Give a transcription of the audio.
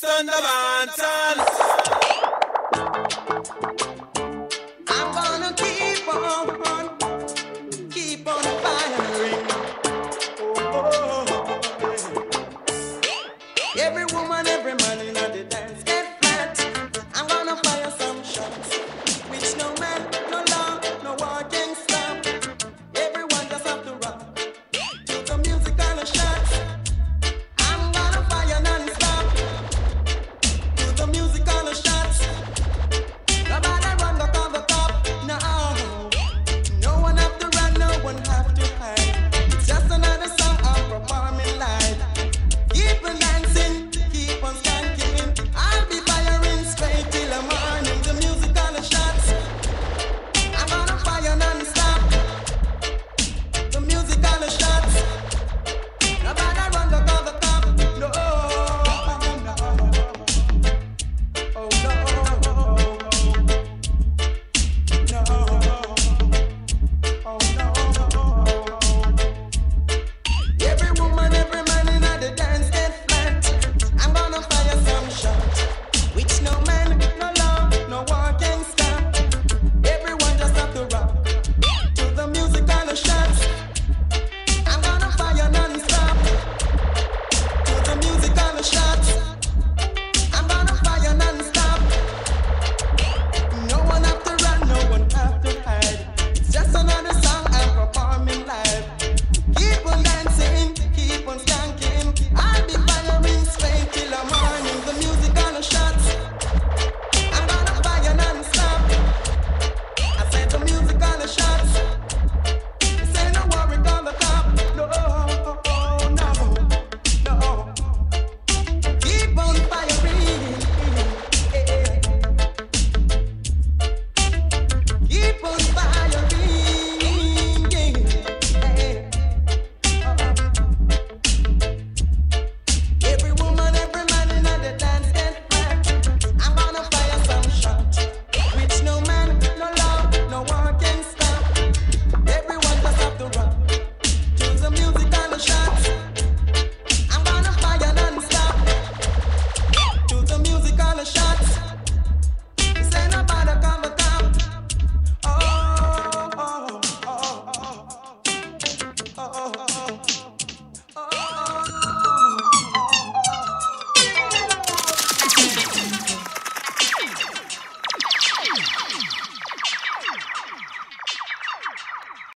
Thundermanton. I'm gonna keep on firing. Oh, every woman, every man in the dance get flat. I'm gonna fire some shots, which no man, no law, no war can stop. Everyone just have to rock to the musical shots. I'm gonna fire non-stop to the musical shots. Nobody run the cover top, no. No one have to run, no one have to hide. It's just another song I'm performing live. Keep on dancing, keep on skanking. I'll be firing straight till the morning. The musical shots, I'm gonna fire non-stop. The musical shots. Nobody run the cover top, no. Oh no. Every woman, every man in the dance get flat. I'm gonna fire some shots, which no man, no law, no war can stop. Everyone just have to rock to the musical shots. I'm gonna fire non-stop to the musical shots. I'm gonna fire non-stop. No one have to run, no one have to hide. It's just another song I'm performing live. Keep on dancing, keep on skanking. I'll be firing straight till the morning. The musical shots, I'm gonna fire non-stop. I said the musical shots. Say no worry on the top. No, no, no. Keep on firing. Keep on firing. Every woman, every man in the dance get flat. I'm gonna fire some shots, which no man, no law, no one can stop. Everyone just have to rock to the musical shots. I'm gonna fire non-stop to the musical shots. Say nobody come the top. Oh, oh, oh, oh, oh, oh.